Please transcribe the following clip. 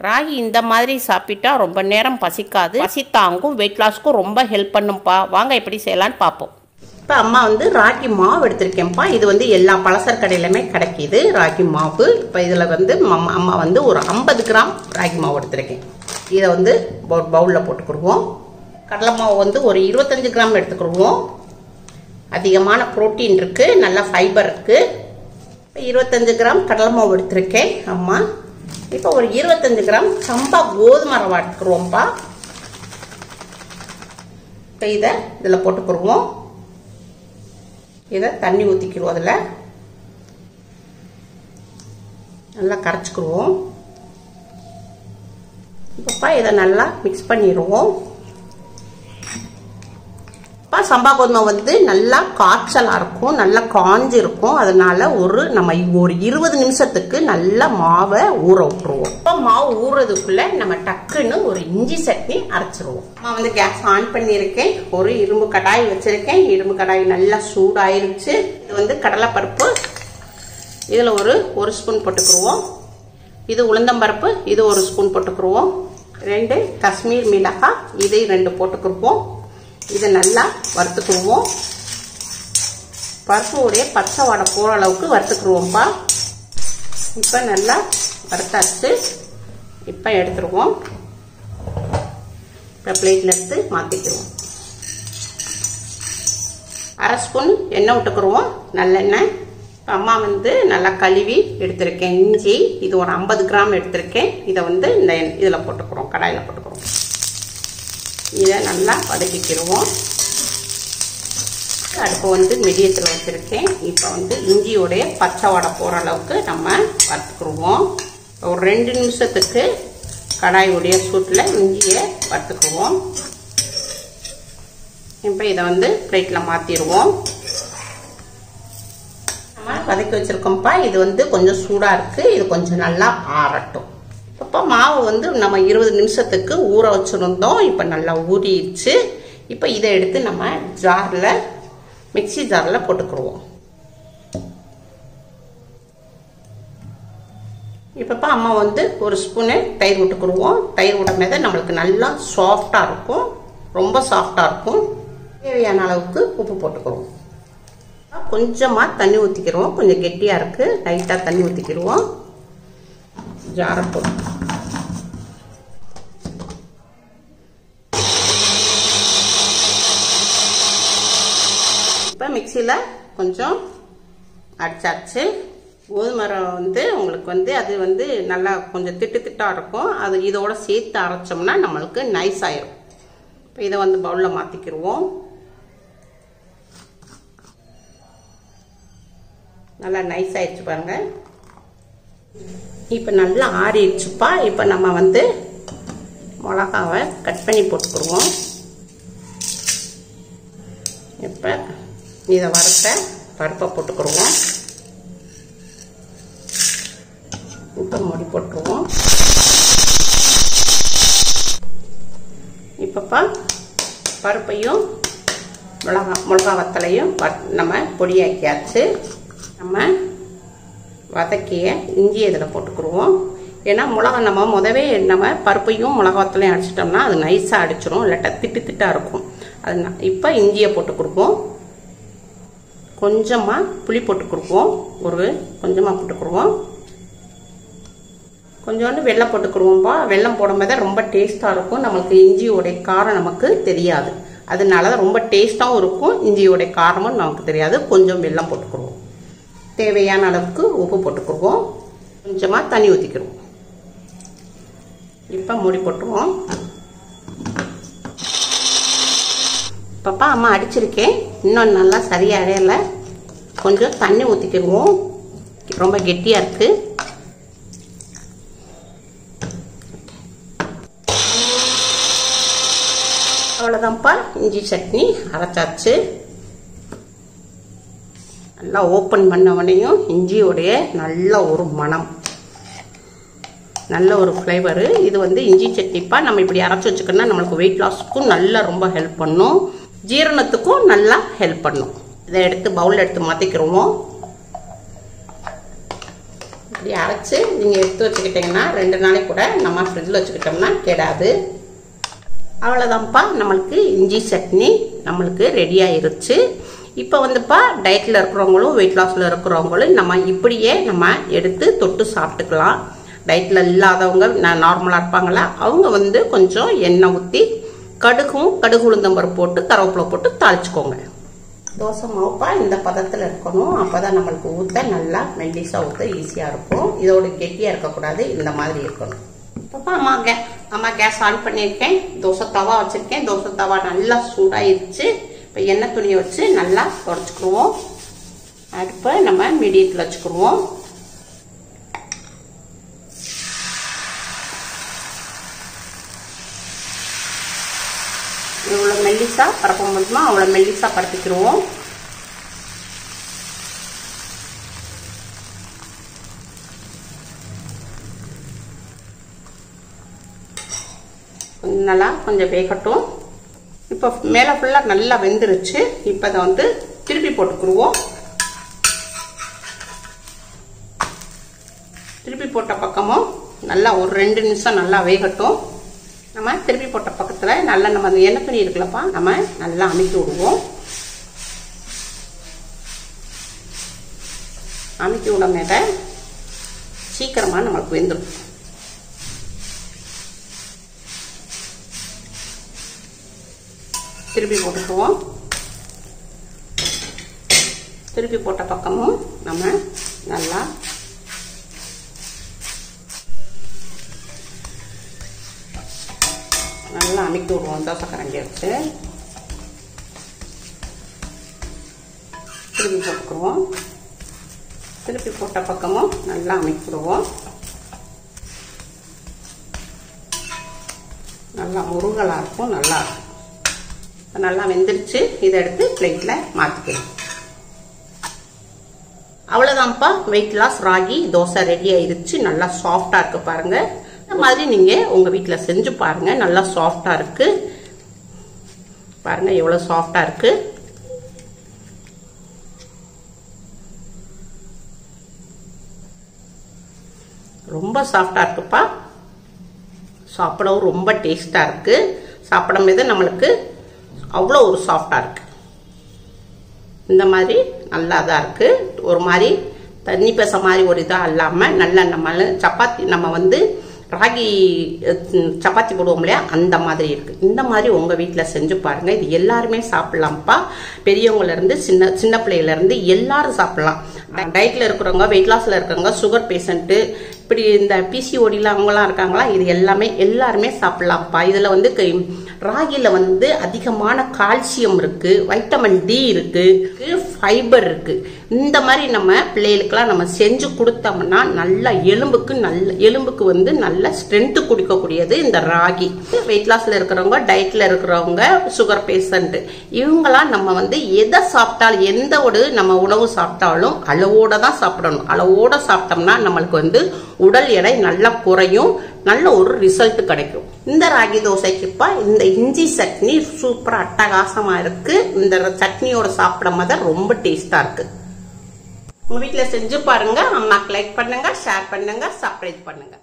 ராகி இந்த மாதிரி சாப்பிட்டா ரொம்ப நேரம் பசிக்காது, பசி தாங்கும், வெயிட் லாஸ்க்கும் ரொம்ப ஹெல்ப் பண்ணும்பா. வாங்க எப்படி செய்யலான்னு பார்ப்போம். இப்போ அம்மா வந்து ராகி மாவு எடுத்திருக்கேன்ப்பா. இது வந்து எல்லா பலசர கடையிலுமே கிடைக்கிது ராகி மாவு. இப்போ இதில் வந்து அம்மா வந்து ஒரு 50 கிராம் ராகி மாவு எடுத்திருக்கேன். இதை வந்து பவுலில் போட்டுக்கிடுவோம். கடலை மாவு வந்து ஒரு 25 கிராம் எடுத்துக்கிடுவோம். அதிகமான புரோட்டீன் இருக்குது, நல்ல ஃபைபர் இருக்குது. இப்போ 25 கிராம் கடலை மாவு எடுத்திருக்கேன் அம்மா. இப்போ ஒரு 25 கிராம் சம்பா கோதுமை ரவா எடுத்துக்கிடுவோம்ப்பா. இப்போ இதை இதில் போட்டுக்கிடுவோம். இதை தண்ணி ஊற்றிக்கிடுவோம். அதில் நல்லா கரைச்சிக்கிடுவோம். இப்போப்பா இதை நல்லா மிக்ஸ் பண்ணிடுவோம். சம்பா கோதுமை வந்து நல்லா காய்ச்சலாக இருக்கும், நல்லா காஞ்சி இருக்கும். அதனால நம்ம ஒரு 20 நிமிஷத்துக்கு நல்லா மாவை ஊற விட்டுருவோம். இப்போ மாவு ஊறுறதுக்குள்ள நம்ம டக்குன்னு ஒரு இஞ்சி சட்னி அரைச்சிருவோம். நான் வந்து கேஸ் ஆன் பண்ணியிருக்கேன். ஒரு இரும்பு கடாய் வச்சிருக்கேன். இரும்பு கடாய் நல்லா சூடாயிருச்சு. இது வந்து கடலைப்பருப்பு, இதில் ஒரு ஸ்பூன் போட்டுக்கிடுவோம். இது உளுந்தம்பருப்பு, இது ஒரு ஸ்பூன் போட்டுக்கிடுவோம். 2 காஷ்மீர் மிளகாய், இதை 2 போட்டுக்கிடுவோம். இதை நல்லா வறுத்துக்குருவோம். பருப்புடைய பச்சை வாடை போகிற அளவுக்கு வறுத்துக்குருவோம்ப்பா. இப்போ நல்லா வறுத்தாச்சு. இப்போ எடுத்துருவோம். இப்போ பிளேட்டில் எடுத்து மாற்றிக்கிடுவோம். 1/2 ஸ்பூன் எண்ணெய் விட்டுக்குருவோம், நல்லெண்ணெய். இப்போ அம்மா வந்து நல்லா கழுவி எடுத்திருக்கேன் இஞ்சி. இது ஒரு 50 கிராம் எடுத்திருக்கேன். இதை வந்து இதில் போட்டுக்கிறோம், கடாயில் போட்டுக்கிறோம். இதை நல்லா வதக்கிக்கிடுவோம். அடுப்பு வந்து மீடியத்தில் வச்சுருக்கேன். இப்போ வந்து இஞ்சியோடைய பச்சை வாடை போகிற அளவுக்கு நம்ம வறுத்துக்குருவோம். ஒரு 2 நிமிஷத்துக்கு கடாயுடைய சூட்டில் இஞ்சியை வறுத்துக்குருவோம். இப்போ இதை வந்து பிளேட்டில் மாற்றிடுவோம். நம்ம வதக்கி வச்சுருக்கோம்ப்பா. இது வந்து கொஞ்சம் சூடாக இருக்குது. இது கொஞ்சம் நல்லா ஆறட்டும். இப்போ மாவு வந்து நம்ம 20 நிமிஷத்துக்கு ஊற வச்சுருந்தோம். இப்போ நல்லா ஊறிடுச்சு. இப்போ இதை எடுத்து நம்ம மிக்சி ஜாரில் போட்டுக்கிடுவோம். இப்போப்பா அம்மா வந்து ஒரு ஸ்பூனு தயிர் விட்டுக்கிடுவோம். தயிர் விடும்போது நம்மளுக்கு நல்லா சாஃப்டாக இருக்கும், ரொம்ப சாஃப்டாக இருக்கும். தேவையான அளவுக்கு உப்பு போட்டுக்கிடுவோம். கொஞ்சமாக தண்ணி ஊற்றிக்கிடுவோம். கொஞ்சம் கெட்டியாக இருக்குது, லைட்டாக தண்ணி ஊற்றிக்கிடுவோம். ஜாரை போட்டு இப்போ மிக்சியில் கொஞ்சம் அடிச்சாச்சு. கோதுமை ரவை வந்து உங்களுக்கு வந்து அது வந்து நல்லா கொஞ்சம் திட்டாக இருக்கும். அது இதோட சேர்த்து அரைச்சோம்னா நம்மளுக்கு நைஸ் ஆயிரும். இப்போ இதை வந்து பவுலில் மாற்றிக்கிடுவோம். நல்லா நைஸ் ஆயிடுச்சு பாருங்க. இப்போ நல்லா ஆறிடுச்சுப்பா. இப்போ நம்ம வந்து மிளகாவை கட் பண்ணி போட்டுக்கிடுவோம். இப்போ இதை வறுத்த பருப்பை போட்டுக்கிடுவோம். இப்போ மூடி போட்டுருவோம். இப்போப்பா பருப்பையும் மிளகா வத்தலையும் நம்ம பொடியாக்கியாச்சு. நம்ம வதக்கிய இஞ்சி இதில் போட்டுக்கிடுவோம். ஏன்னா நம்ம பருப்பையும் மிளகாத்தலையும் அடிச்சிட்டோம்னா அது நைஸாக அடிச்சிடும், இல்லாட்டா திட்டாக இருக்கும். அது இப்போ இஞ்சியை போட்டுக்கிடுவோம். கொஞ்சமாக புளி போட்டுக்கிடுவோம். கொஞ்சமாக போட்டுக்கிடுவோம். கொஞ்சோண்டு வெல்லம் போட்டுக்கிடுவோம்ப்பா. வெல்லம் போடும்போது ரொம்ப டேஸ்ட்டாக இருக்கும். நம்மளுக்கு இஞ்சியோடைய காரம் நமக்கு தெரியாது. அதனால தான் ரொம்ப டேஸ்ட்டாகவும் இருக்கும், இஞ்சியோடைய காரமும் நமக்கு தெரியாது. கொஞ்சம் வெல்லம் போட்டுக்கிடுவோம். தேவையான அளவுக்கு உப்பு போட்டுக்கிடுவோம். கொஞ்சமாக தண்ணி ஊற்றிக்கிடுவோம். இப்போ மூடி போட்டுருவோம். பாப்பா அம்மா அடிச்சிருக்கேன், இன்னும் நல்லா சரியாக அடையலை. கொஞ்சம் தண்ணி ஊற்றிக்கிடுவோம், ரொம்ப கெட்டியாக இருக்குது. அவ்வளோதான்ப்பா, இஞ்சி சட்னி அரைச்சாச்சு. நல்லா ஓப்பன் பண்ணவனையும் இஞ்சியோடைய நல்ல ஒரு மனம், நல்ல ஒரு ஃப்ளேவரு. இது வந்து இஞ்சி சட்னிப்பா. நம்ம இப்படி அரைச்சி வச்சுக்கணும்னா நம்மளுக்கு வெயிட் லாஸ்க்கும் நல்லா ரொம்ப ஹெல்ப் பண்ணும், ஜீரணத்துக்கும் நல்லா ஹெல்ப் பண்ணும். இதை எடுத்து பவுலில் எடுத்து மாற்றிக்கிறோம். இப்படி அரைச்சு நீங்கள் எடுத்து வச்சுக்கிட்டிங்கன்னா 2 நாளைக்கு கூட நம்ம ஃப்ரிட்ஜில் வச்சுக்கிட்டோம்னா கெடாது. அவ்வளோதான்ப்பா, நம்மளுக்கு இஞ்சி சட்னி நம்மளுக்கு ரெடி ஆயிருச்சு. இப்போ வந்துப்பா டயட்டில் இருக்கிறவங்களும் வெயிட் லாஸில் இருக்கிறவங்களும் நம்ம இப்படியே நம்ம எடுத்து தொட்டு சாப்பிட்டுக்கலாம். டயட்டில் இல்லாதவங்க நார்மலாக இருப்பாங்களா, அவங்க வந்து கொஞ்சம் எண்ணெய் ஊற்றி கடுகு உளுந்தம்பருப்பு போட்டு கருவேப்பிலை போட்டு தாளிச்சுக்கோங்க. தோசை மாவுப்பா இந்த பதத்தில் இருக்கணும். அப்போ தான் நம்மளுக்கு ஊற்ற நல்லா மெல்லிசாக ஊற்ற ஈஸியாக இருக்கும். இதோட கெட்டியாக இருக்கக்கூடாது, இந்த மாதிரி இருக்கணும். இப்போ அம்மா கேஸ் ஆன் பண்ணியிருக்கேன். தோசை தவா வச்சுருக்கேன். தோசை தவா நல்லா சூடாயிருச்சு. இப்போ எண்ணெய் துணியை வச்சு நல்லா தொடச்சிக்குருவோம். அடுப்பை நம்ம மீடியத்தில் வச்சுக்குருவோம். இவ்வளோ மெல்லிசா பரப்ப முடியுமா அவ்வளோ மெல்லிசா பரப்பிக்கிடுவோம். நல்லா கொஞ்சம் வேகட்டும். இப்போ மேலே ஃபுல்லாக நல்லா வெந்துருச்சு. இப்போ அதை வந்து திருப்பி போட்டுக்குருவோம். திருப்பி போட்ட பக்கமும் நல்லா ஒரு 2 நிமிஷம் நல்லா வேகட்டும். நம்ம திருப்பி போட்ட பக்கத்தில் நல்லா நம்ம அந்த எண்ணெய் துணி இருக்குல்லப்பா, நம்ம நல்லா அமுக்கி விடுவோம். அமுக்கி விடமேட சீக்கிரமாக நம்மளுக்கு வெந்துடும். திருப்பி போட்டுக்குவோம். திருப்பி போட்ட பக்கமும் நம்ம நல்லா அமுக்கி விடுவோம். தோசை கரண்டி வச்சு திருப்பி போட்டுக்குவோம். திருப்பி போட்ட பக்கமும் நல்லா அமுக்கி விடுவோம். நல்லா முருகலாக இருக்கும். நல்லா நல்லா வெந்துருச்சு. இதை எடுத்து பிளேட்டில் மாற்றிக்கலாம். அவ்வளோதான்ப்பா, weight loss ragi dosa ready ஆயிருச்சு. நல்லா சாஃப்டாக இருக்கு பாருங்க. இந்த மாதிரி நீங்கள் உங்கள் வீட்டில் செஞ்சு பாருங்க. நல்லா சாஃப்டாக இருக்கு பாருங்க, எவ்வளோ சாஃப்டாக இருக்கு. ரொம்ப சாஃப்டாக இருக்குப்பா. சாப்பிடவும் ரொம்ப டேஸ்டாக இருக்கு. சாப்பிடும் போது நம்மளுக்கு அவ்வளோ ஒரு சாஃப்டாக இருக்கு. இந்த மாதிரி நல்லா தான் இருக்கு. ஒரு மாதிரி தண்ணி பேச மாதிரி ஒரு இதாக இல்லாமல் நல்லா நம்ம சப்பாத்தி நம்ம வந்து ராகி சப்பாத்தி போடுவோம் இல்லையா, அந்த மாதிரி இருக்கு. இந்த மாதிரி உங்கள் வீட்டில் செஞ்சு பாருங்க. இது எல்லாருமே சாப்பிடலாம்ப்பா. பெரியவங்கலேருந்து சின்ன பிள்ளையிலேருந்து எல்லாரும் சாப்பிடலாம். டயட்டில் இருக்கிறவங்க, வெயிட் லாஸில் இருக்கிறவங்க, சுகர் பேஷண்ட்டு, இப்படி இந்த பிசிஓடியில் அவங்களாம் இருக்காங்களா, இது எல்லாருமே சாப்பிடலாம்ப்பா. இதில் வந்து ராகியில் வந்து அதிகமான கால்சியம் இருக்கு, வைட்டமின் டி இருக்கு, ஃபைபர் இருக்கு. இந்த மாதிரி நம்ம பிள்ளைகளுக்கெல்லாம் நம்ம செஞ்சு கொடுத்தோம்னா நல்ல எலும்புக்கு வந்து நல்ல ஸ்ட்ரென்த் கொடுக்கக்கூடியது இந்த ராகி. வெயிட் லாஸ்ல இருக்கிறவங்க, டயட்ல இருக்கிறவங்க, சுகர் பேஷண்ட், இவங்களாம் நம்ம வந்து எதை சாப்பிட்டாலும், எந்த ஒரு நம்ம உணவு சாப்பிட்டாலும் அளவோட தான் சாப்பிடணும். அளவோட சாப்பிட்டோம்னா நம்மளுக்கு வந்து உடல் எடை நல்லா குறையும், நல்ல ஒரு ரிசல்ட் கிடைக்கும். இந்த ராகி தோசைக்குப்பா இந்த இஞ்சி சட்னி சூப்பரா அட்டகாசமா இருக்கு. இந்த சட்னியோட சாப்பிடும் போது ரொம்ப டேஸ்டா இருக்கு. உங்க வீட்டுல செஞ்சு பாருங்க. அம்மாக்கு லைக் பண்ணுங்க, ஷேர் பண்ணுங்க, சப்ஸ்கிரைப் பண்ணுங்க.